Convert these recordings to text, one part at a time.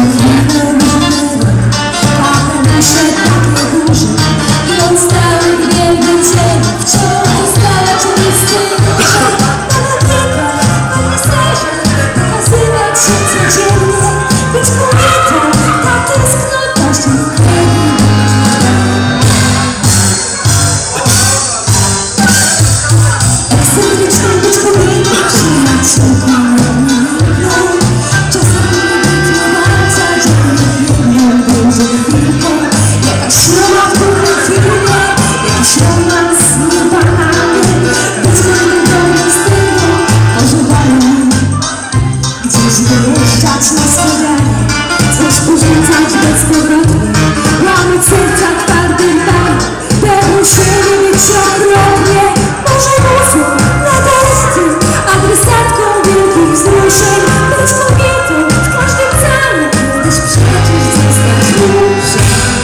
Wyjeżdżać na spotkanie, coś urządzać bezpowrotnie, łamać serca twardym panem, pełen siebie mieć okropnie. Może muszą na testy, adresatką wielkich wzruszeń, być kobietą w każdym celu, kiedyś przecież zostać muszę.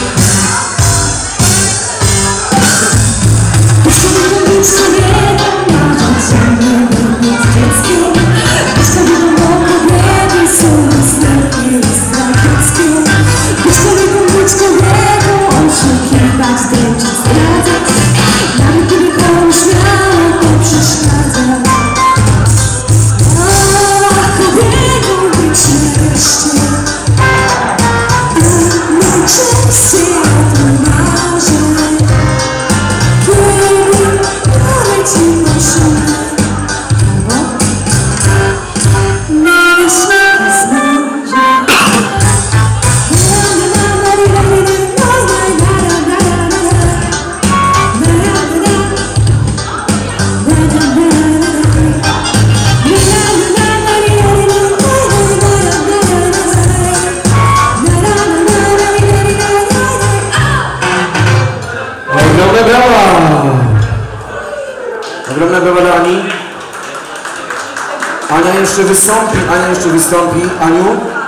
Być kobietą, być kobietą, marząc się nie być dzieckiem. Być kobietą, bo kobiety są ostatnie i zdradzieckie. Być kobietą, oszukiwać, dręczyć, zdradzać. Nawet gdyby komuś miało to przeszkadzać. A kobietą być wreszcie, a najczęściej o tym marzę. Kiedy poleci maszyna, ogromne brawa dla Ani. Ania jeszcze wystąpi. Aniu?